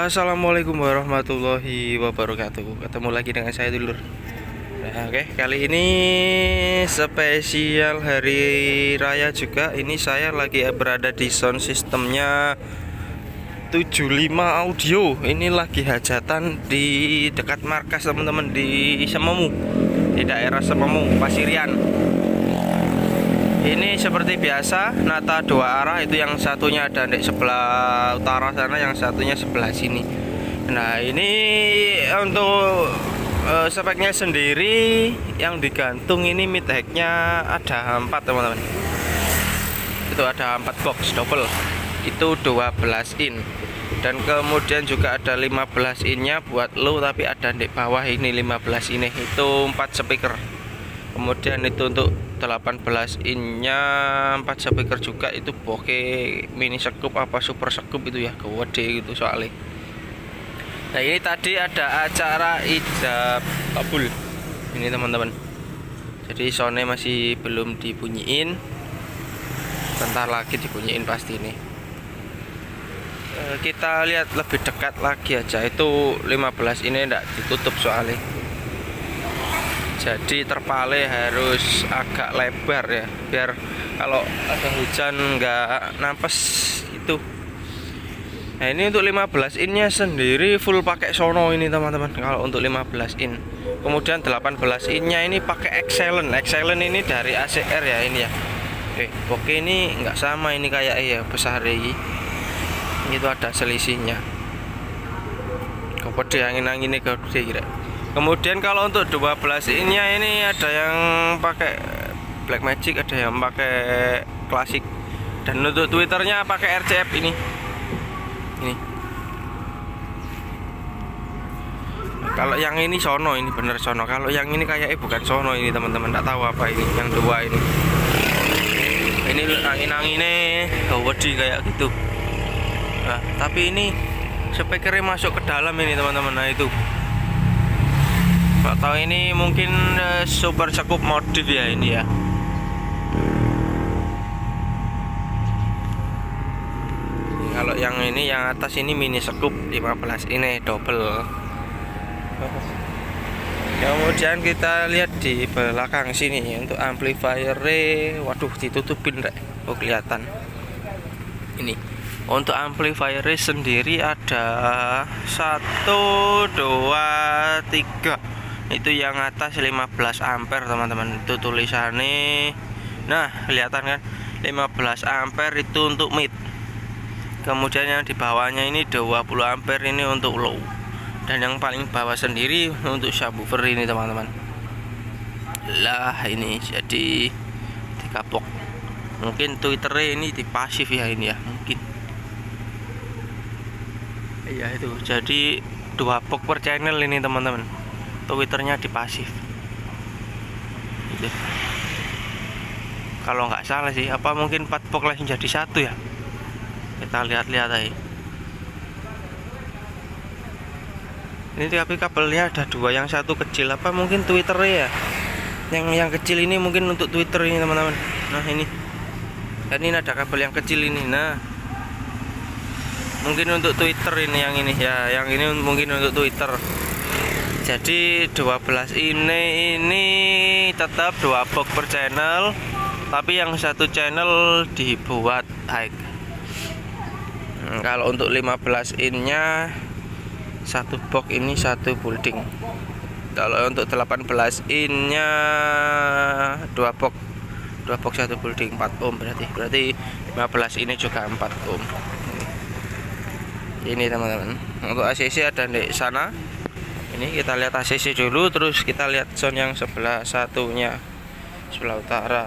Assalamualaikum warahmatullahi wabarakatuh. Ketemu lagi dengan saya dulur. Nah, oke, kali ini spesial hari raya juga. Ini saya lagi berada di sound systemnya 75 audio. Ini lagi hajatan di dekat markas teman-teman, di Sememu, di daerah Sememu, Pasirian. Ini seperti biasa, nata dua arah, itu yang satunya ada di sebelah utara sana, yang satunya sebelah sini. Nah, ini untuk speknya sendiri yang digantung ini mid heck-nya ada 4 teman-teman. Itu ada 4 box double. Itu 12 in. Dan kemudian juga ada 15 in-nya buat low, tapi ada di bawah ini 15 ini. Itu 4 speaker. Kemudian itu untuk 18 in-nya 4 speaker juga, itu bokeh mini scoop apa super scoop itu ya, gede gitu soalnya. Nah, ini tadi ada acara ijab kabul ini teman-teman. Jadi soundnya masih belum dibunyiin, bentar lagi dibunyiin pasti ini. Kita lihat lebih dekat lagi aja, itu 15 ini enggak ditutup soalnya. Jadi terpale harus agak lebar ya, biar kalau ada hujan nggak nampes itu. Nah, ini untuk 15 in-nya sendiri full pakai sono ini teman-teman. Kalau untuk 15 in, kemudian 18 in-nya ini pakai excellent. Excellent ini dari ACR ya ini ya. Oke, ini nggak sama ini kayak ya besar ini. Itu ada selisihnya. Kode angin-anginnya gede kira. Kemudian kalau untuk 12 in-nya ini ada yang pakai Black Magic, ada yang pakai klasik. Dan untuk Twitternya pakai RCF ini. Ini. Kalau yang ini sono, ini bener sono. Kalau yang ini kayaknya bukan sono ini teman-teman, enggak tahu apa ini. Yang dua ini. Ini angin-anginnya gede kayak gitu. Nah, tapi ini speakernya masuk ke dalam ini teman-teman. Nah, itu. Atau ini mungkin super scoop modif ya ini ya. Kalau yang ini yang atas ini mini scoop 15 ini double. Kemudian kita lihat di belakang sini untuk amplifier, waduh ditutupin rek. Oh, kelihatan. Ini untuk amplifier sendiri ada 1 2 3. Itu yang atas 15 ampere teman-teman, itu tulisannya. Nah, kelihatan kan 15 ampere itu untuk mid. Kemudian yang di bawahnya ini 20 ampere ini untuk low. Dan yang paling bawah sendiri untuk subwoofer ini teman-teman. Lah, ini jadi dikapok. Mungkin Twitternya ini di pasif ya ini ya, mungkin. Iya, itu jadi 2 box per channel ini teman-teman. Twitternya di pasif gitu. Kalau nggak salah sih, apa mungkin 4 box langsung jadi 1 ya. Kita lihat-lihat aja. Ini tapi kabelnya ada 2, yang satu kecil, apa mungkin Twitternya ya. Yang kecil ini mungkin untuk Twitter ini teman-teman. Nah, ini dan ini ada kabel yang kecil ini. Nah, mungkin untuk Twitter ini, yang ini ya, yang ini mungkin untuk Twitter. Jadi 12 ini tetap 2 box per channel, tapi yang satu channel dibuat high. Kalau untuk 15 in-nya 1 box ini 1 building. Kalau untuk 18 in-nya 2 box 1 building 4 ohm, berarti 15 ini juga 4 ohm. Ini teman-teman. Untuk ACC ada di sana. Ini kita lihat ACC dulu, terus kita lihat sound yang sebelah satunya, sebelah utara.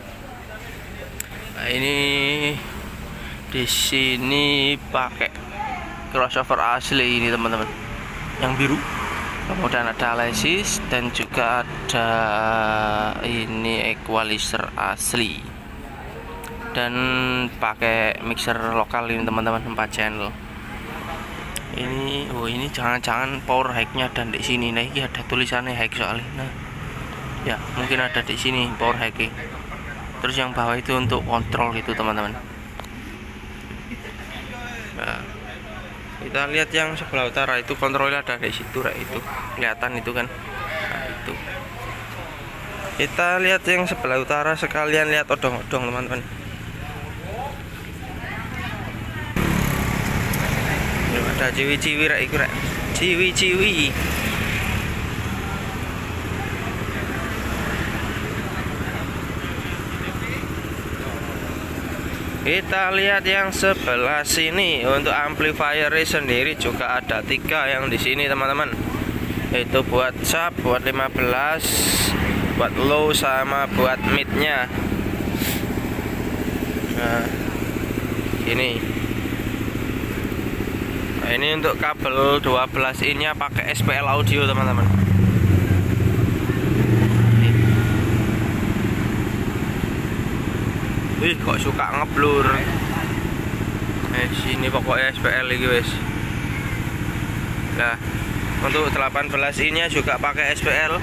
Nah, ini di sini pakai crossover asli ini teman-teman, yang biru. Kemudian ada Alesis dan juga ada ini equalizer asli. Dan pakai mixer lokal ini teman-teman, 4 channel. Ini, oh ini jangan-jangan power high-nya dan di sini. Nah, ini ada tulisannya high soalnya. Nah, ya mungkin ada di sini power high. Terus yang bawah itu untuk kontrol gitu teman-teman. Nah, Kita lihat yang sebelah utara itu kontrolnya ada di situ, itu kelihatan itu kan. Nah, itu kita lihat yang sebelah utara, sekalian lihat odong-odong teman-teman. Ada ciwi-ciwi itu ciwi-ciwi. Kita lihat yang sebelah sini. Untuk amplifier sendiri juga ada 3 yang di sini teman-teman. Itu buat sub, buat 15, buat low sama buat midnya. Nah, ini. Nah, ini untuk kabel 12 in nya pakai SPL audio teman-teman. Ih, kok suka ngeblur. Sini pokoknya SPL iki wis. Nah, untuk 18 in nya juga pakai SPL.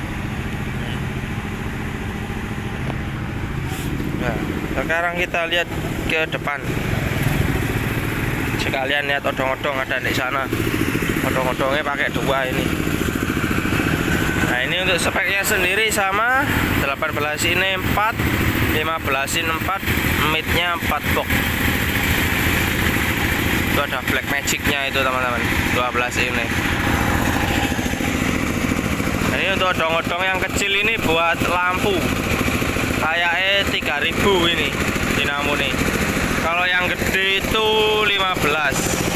Nah, sekarang kita lihat ke depan. Sekalian lihat odong-odong ada di sana. Odong-odongnya pakai 2 ini. Nah, ini untuk speknya sendiri sama. 18 ini 4, 15 in 4, midnya 4 box. Itu ada black magic-nya itu teman-teman, 12 ini. Nah, ini untuk odong-odong yang kecil ini buat lampu. Kayaknya 3000 ini dinamo nih. Kalau yang gede itu 15.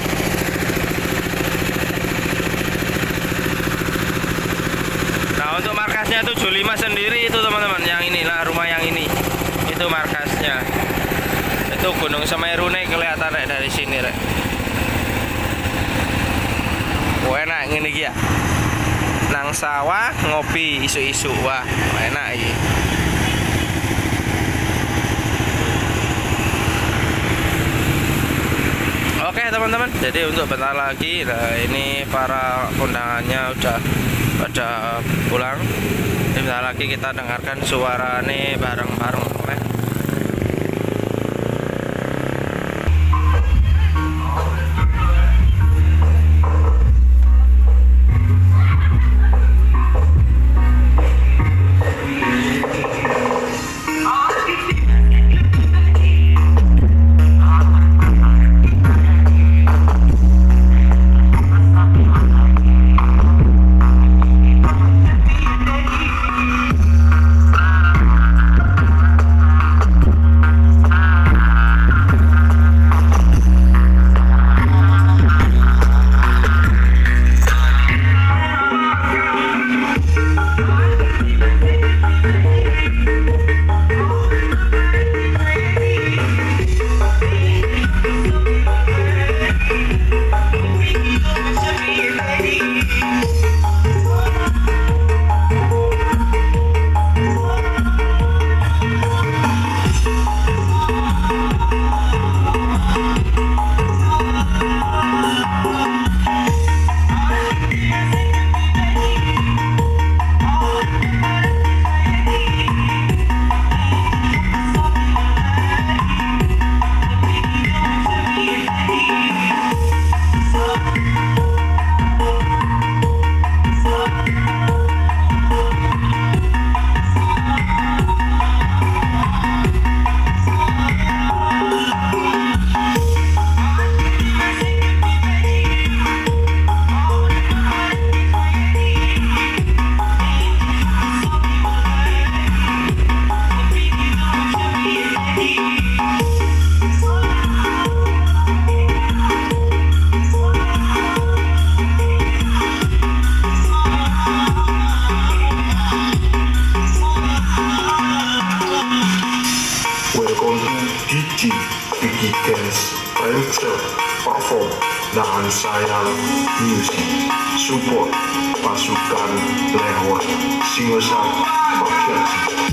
Nah, untuk markasnya 75 sendiri itu teman-teman. Yang ini lah, rumah yang ini. Itu markasnya. Itu Gunung Semeru nih, kelihatan dari sini rek. Enak ngene iki ya. Nang sawah ngopi isu-isu. Wah, enak iki. Oke teman-teman, jadi untuk bentar lagi, nah ini para undangannya udah pada pulang. Bentar lagi kita dengarkan suara nih bareng-bareng. Perform dengan sayang music support pasukan lewat Singosan Bakti.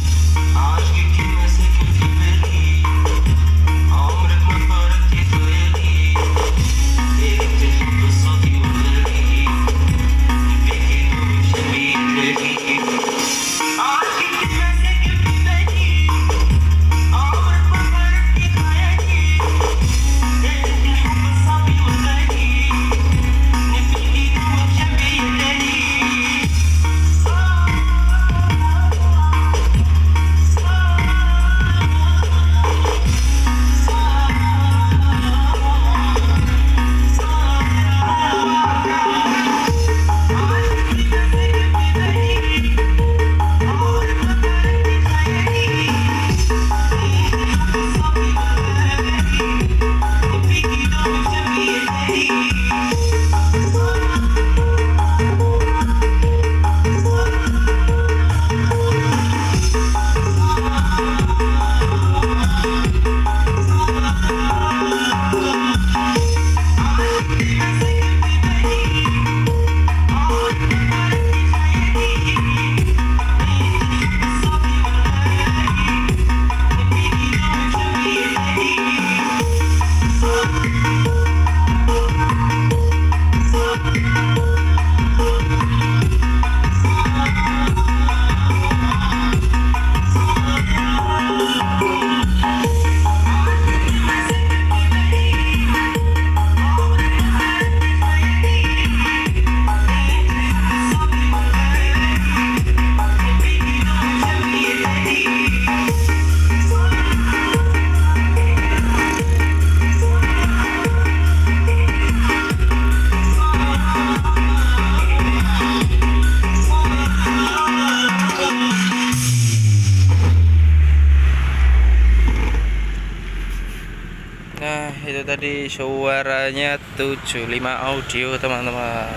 itu tadi suaranya 75 audio teman-teman.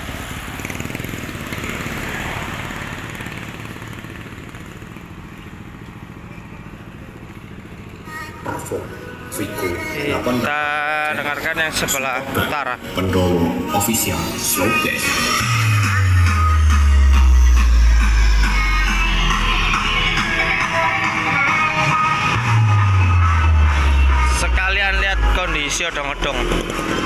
Kita dengarkan yang sebelah utara. Pendolo official slow bass. Sekalian lihat kondisi odong-odong.